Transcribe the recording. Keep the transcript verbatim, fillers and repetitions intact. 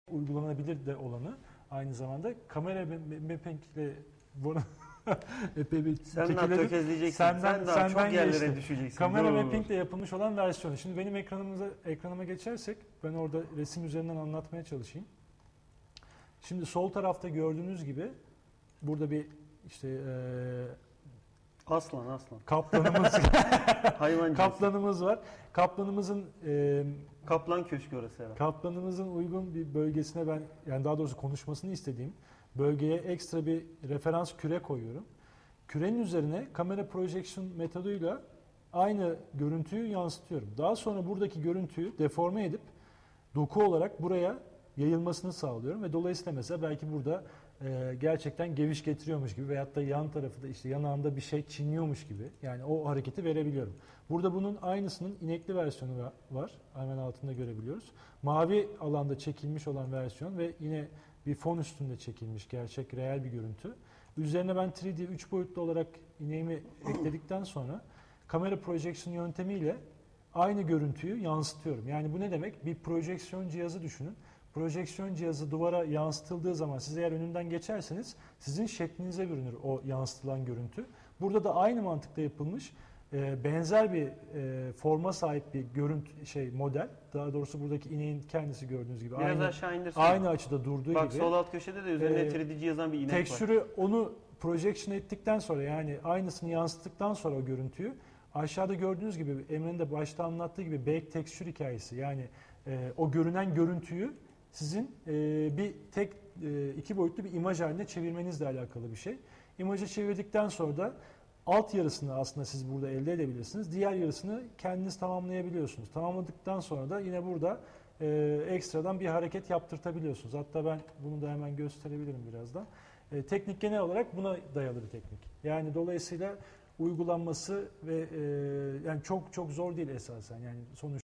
uygulanabilir de olanı aynı zamanda kamera mapping ile bunu epey bir sen daha tökezleyeceksin. Senden, sen daha senden çok yerlere geçti. düşeceksin. Kamera mapping ile yapılmış olan versiyonu. Şimdi benim ekranımıza ekranıma geçersek ben orada resim üzerinden anlatmaya çalışayım. Şimdi sol tarafta gördüğünüz gibi burada bir işte e, aslan aslan kaplanımız hayvan kaplanımız var. Kaplanımızın e, kaplan köşkü orası herhalde. Kaplanımızın uygun bir bölgesine ben yani daha doğrusu konuşmasını istediğim bölgeye ekstra bir referans küre koyuyorum. Kürenin üzerine kamera projection metoduyla aynı görüntüyü yansıtıyorum. Daha sonra buradaki görüntüyü deforme edip doku olarak buraya yayılmasını sağlıyorum ve dolayısıyla mesela belki burada e, gerçekten geviş getiriyormuş gibi veyahut da yan tarafı da işte yanağında bir şey çinliyormuş gibi yani o hareketi verebiliyorum. Burada bunun aynısının inekli versiyonu var. Hemen altında görebiliyoruz. Mavi alanda çekilmiş olan versiyon ve yine bir fon üstünde çekilmiş gerçek reel bir görüntü. Üzerine ben üç D üç boyutlu olarak ineğimi ekledikten sonra kamera projection yöntemiyle aynı görüntüyü yansıtıyorum. Yani bu ne demek? Bir projeksiyon cihazı düşünün. Projeksiyon cihazı duvara yansıtıldığı zaman siz eğer önünden geçerseniz sizin şeklinize bürünür o yansıtılan görüntü. Burada da aynı mantıkla yapılmış e, benzer bir e, forma sahip bir görüntü şey model. Daha doğrusu buradaki ineğin kendisi gördüğünüz gibi biraz aynı aşağı indirsin. Aynı açıda durduğu Bak, gibi. Bak sol alt köşede de üzerinde e, üç D yazan bir inek tekstürü var. Tekstürü onu projection ettikten sonra yani aynısını yansıttıktan sonra o görüntüyü aşağıda gördüğünüz gibi Emre'nin de başta anlattığı gibi baked tekstür hikayesi yani e, o görünen görüntüyü sizin e, bir tek e, iki boyutlu bir imaj haline çevirmenizle alakalı bir şey. İmajı çevirdikten sonra da alt yarısını aslında siz burada elde edebilirsiniz. Diğer yarısını kendiniz tamamlayabiliyorsunuz. Tamamladıktan sonra da yine burada e, ekstradan bir hareket yaptırtabiliyorsunuz. Hatta ben bunu da hemen gösterebilirim birazdan. E, teknik genel olarak buna dayalı bir teknik. Yani dolayısıyla uygulanması ve e, yani çok çok zor değil esasen. Yani sonuç